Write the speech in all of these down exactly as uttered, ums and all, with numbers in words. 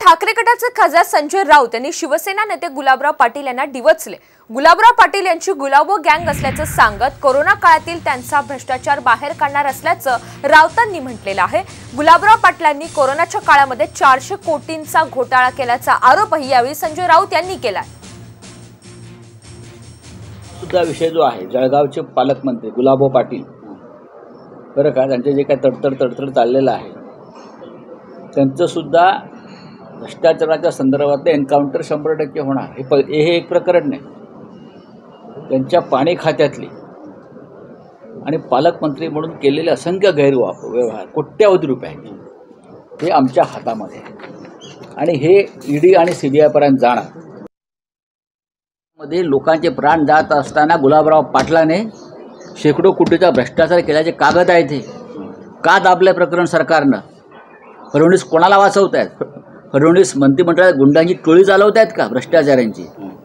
ठाकरे गटाचे खासदार संजय राऊत यांनी शिवसेना नेते गुलाबराव पाटील यांना डिवचले। गुलाबराव पाटील यांची गुलाबो गँग असल्याचं सांगत कोरोना काळातील त्यांचा भ्रष्टाचार बाहेर काढणार असल्याचं राऊतांनी म्हटलेलं आहे। गुलाबराव पाटलांनी कोरोनाच्या काळामध्ये चारशे कोटींचा घोटाळा केल्याचा आरोपही यावेळी संजय राऊत यांनी केला। सुद्धा विषय जो आहे जळगावचे पालकमंत्री गुलाबो पाटील बरं का, त्यांचे जे काय तडतड तडतड चाललेलं आहे त्यांचं सुद्धा भ्रष्टाचाराच्या संदर्भात एन्काउंटर शंभर टक्के होणार। हे प हे एक प्रकरण नाही, त्यांच्या पाणी खात्यातली आणि पालकमंत्री म्हणून केलेले असंख्य गैरवाप व्यवहार कोट्यावधी रुपयांचे हे आमच्या हातामध्ये आहे आणि हे ईडी आणि सीबीआयपर्यंत जाणार। मध्ये लोकांचे प्राण जात असताना गुलाबराव पाटलाने शेकडो कोटीचा भ्रष्टाचार केल्याचे कागद आहेत। हे का दाबले प्रकरण सरकारनं? फडणवीस कोणाला वाचवत आहेत? फडणवीस मंत्रिमंडळात गुंडांची टोळी चालवत आहेत का भ्रष्टाचारांची?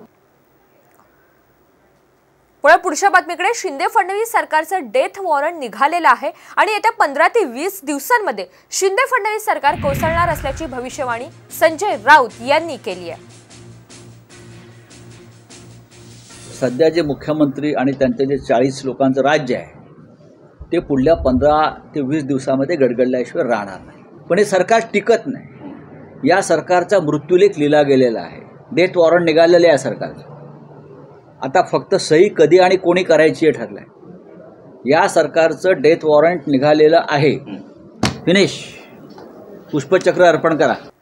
पुढे पुढच्या बातमीकडे शिंदे फडणवीस सरकारचं डेथ वॉरंट निघालेलं आहे आणि येत्या पंधरा ते वीस दिवसांमध्ये शिंदे फडणवीस सरकार कोसळणार असल्याची भविष्यवाणी संजय राऊत यांनी केली आहे। सध्या जे मुख्यमंत्री आणि त्यांचे जे चाळीस लोकांचं राज्य आहे ते पुढल्या पंधरा ते वीस दिवसामध्ये गडगडल्याशिवाय राहणार नाही। पण हे सरकार टिकत नाही। या सरकारचा मृत्यूलेख लिहिला गेलेला आहे, डेथ वॉरंट निघालेले आहे सरकारचं। आता फक्त सही कधी आणि कोणी करायची हे ठरलं आहे। या सरकारचं डेथ वॉरंट निघालेलं आहे। फिनिश, पुष्पचक्र अर्पण करा।